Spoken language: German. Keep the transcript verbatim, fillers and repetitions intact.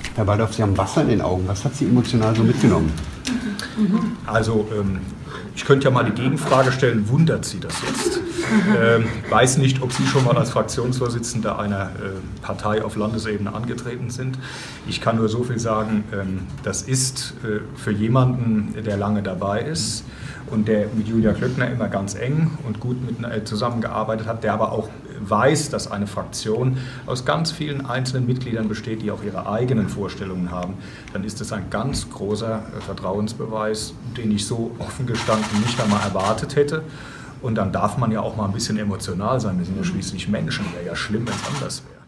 Herr Baldorf, Sie haben Wasser in den Augen. Was hat Sie emotional so mitgenommen? Also, ähm, ich könnte ja mal die Gegenfrage stellen, wundert Sie das jetzt? Ähm, weiß nicht, ob Sie schon mal als Fraktionsvorsitzender einer äh, Partei auf Landesebene angetreten sind. Ich kann nur so viel sagen, ähm, das ist äh, für jemanden, der lange dabei ist und der mit Julia Klöckner immer ganz eng und gut mit, äh, zusammengearbeitet hat, der aber auch weiß, dass eine Fraktion aus ganz vielen einzelnen Mitgliedern besteht, die auch ihre eigenen Vorstellungen haben, dann ist das ein ganz großer äh, Vertrauensbeweis, den ich so offen gestanden nicht einmal erwartet hätte. Und dann darf man ja auch mal ein bisschen emotional sein. Wir sind ja schließlich Menschen. Wäre ja schlimm, wenn es anders wäre.